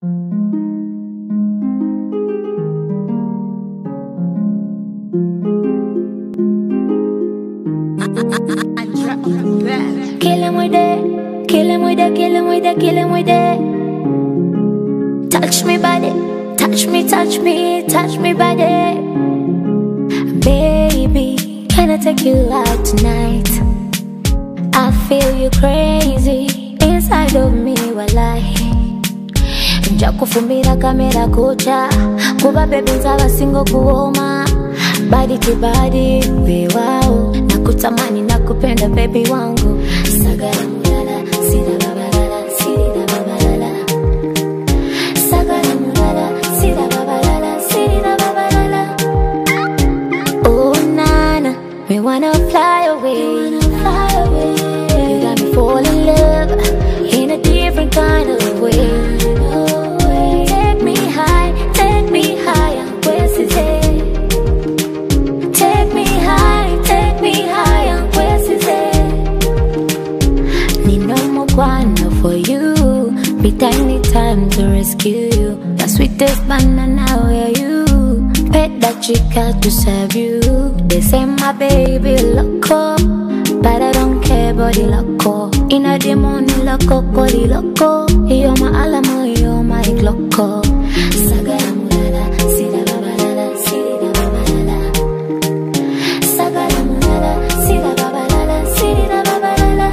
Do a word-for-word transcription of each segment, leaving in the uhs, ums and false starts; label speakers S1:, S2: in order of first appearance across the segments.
S1: Kill him with it, kill him with it, kill him with it, kill him with it. Touch me body, touch me, touch me, touch me body. Baby, can I take you out tonight? I feel you crazy inside of me, wallahi. Njakufumira kamera kucha kuba baby nzaba singo kuoma. Body to body, we wow. Nakutamani nakupenda baby wangu. Sagara mulala, sida babalala, sida babalala. Sagara mulala, sida babalala, sida babalala. Oh nana, we wanna fly away, fly away. You got me fall in love in a different kind of way. Take me high, take me higher, where's his head? For you, be tiny time to rescue you. The sweetest banana where you pet that chica to serve you. They say my baby loco, but I don't care body loco. In a demon loco, body loco. You're my alamo, you're my loco. Sagara mulala, sida babalala, sida babalala. Sagara mulala, sida babalala, sida babalala.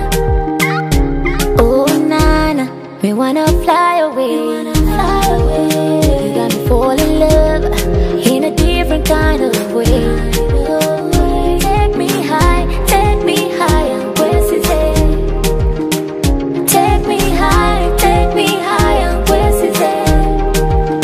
S1: We wanna fly away, wanna fly away. You got me fall in love in a different kind of way. Take me high, take me higher, where's his head? Take me high, take me higher, where's his head?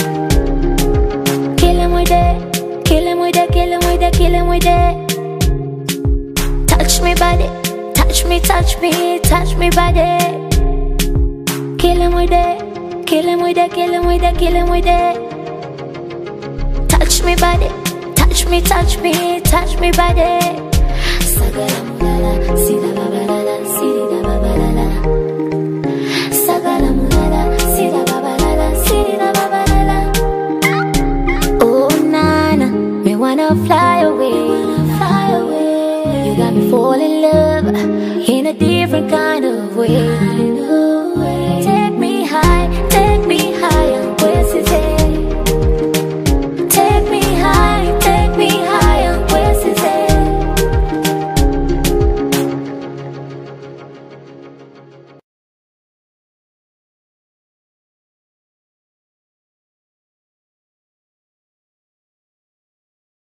S1: Kill him with it, kill him with it, kill him with it, kill him with it. Touch me body, touch me, touch me, touch me body. Kill him with it, kill him with it, kill him with it, kill him with it. Touch me body, touch me, touch me, touch me body. Sagara mulala, sida babalala, sida babalala. Sagara mulala, sida babalala, sida babalala. Oh nana, we wanna fly away, fly away. You got me fall in love in a different kind of way.